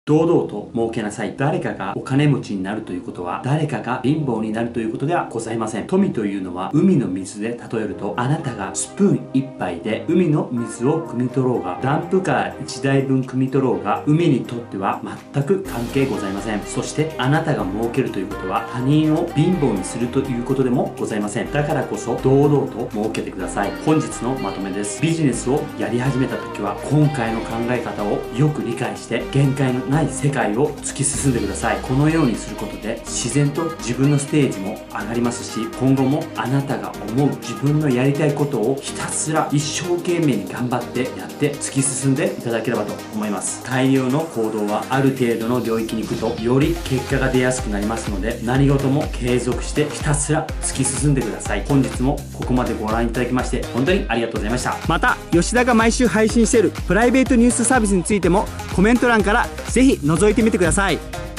堂々と儲けなさい。誰かがお金持ちになるということは、誰かが貧乏になるということではございません。富というのは海の水で例えると、あなたがスプーン1杯で海の水を汲み取ろうが、ダンプカー1台分汲み取ろうが、海にとっては全く関係ございません。そしてあなたが儲けるということは、他人を貧乏にするということでもございません。だからこそ堂々と儲けてください。本日のまとめです。ビジネスをやり始めた時は、今回の考え方をよく理解して、限界のない世界を突き進んでください。このようにすることで自然と自分のステージも上がりますし、今後もあなたが思う自分のやりたいことをひたすら一生懸命に頑張ってやって突き進んでいただければと思います。大量の行動はある程度の領域に行くとより結果が出やすくなりますので、何事も継続してひたすら突き進んでください。本日もここまでご覧いただきまして本当にありがとうございました。 また吉田が毎週配信しているプライベートニュースサービスについてもコメント欄からぜひ覗いてみてください。